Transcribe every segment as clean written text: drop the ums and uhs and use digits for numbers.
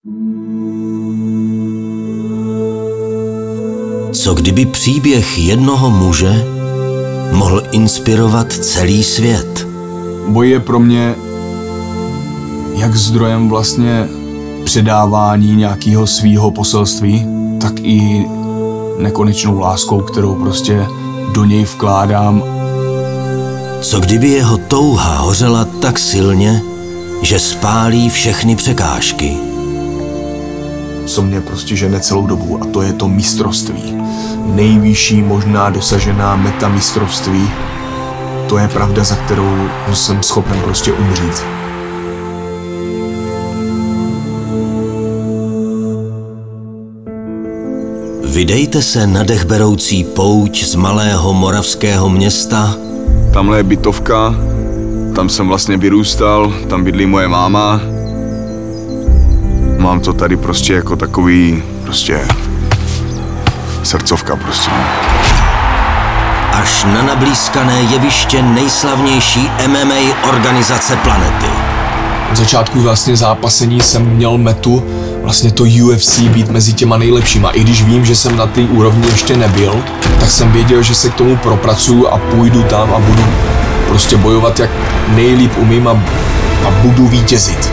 Co kdyby příběh jednoho muže mohl inspirovat celý svět? Boj je pro mě jak zdrojem vlastně předávání nějakého svýho poselství, tak i nekonečnou láskou, kterou prostě do něj vkládám. Co kdyby jeho touha hořela tak silně, že spálí všechny překážky? Co mě prostě žene celou dobu, a to je to mistrovství. Nejvyšší možná dosažená meta mistrovství. To je pravda, za kterou jsem schopen prostě umřít. Vydejte se na dechberoucí pouť z malého moravského města. Tamhle je bytovka, tam jsem vlastně vyrůstal, tam bydlí moje máma. Mám to tady prostě jako takový, prostě srdcovka prostě. Až na nablízkané jeviště nejslavnější MMA organizace planety. Od začátku vlastně zápasení jsem měl metu vlastně to UFC být mezi těma nejlepšíma. I když vím, že jsem na té úrovni ještě nebyl, tak jsem věděl, že se k tomu propracuju a půjdu tam a budu prostě bojovat jak nejlíp umím a budu vítězit.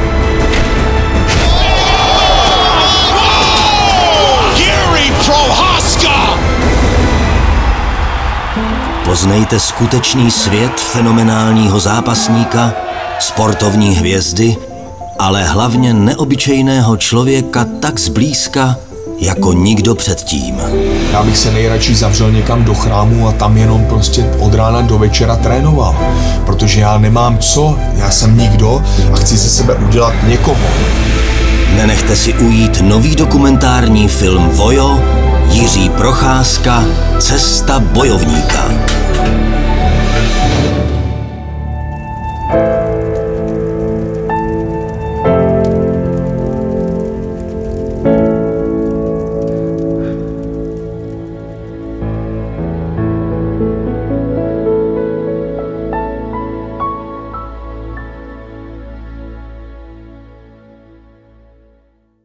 Poznejte skutečný svět fenomenálního zápasníka, sportovní hvězdy, ale hlavně neobyčejného člověka tak zblízka, jako nikdo předtím. Já bych se nejradši zavřel někam do chrámu a tam jenom prostě od rána do večera trénoval. Protože já nemám co, já jsem nikdo a chci ze sebe udělat někoho. Nenechte si ujít nový dokumentární film Vojo, Jiří Procházka, Cesta bojovníka.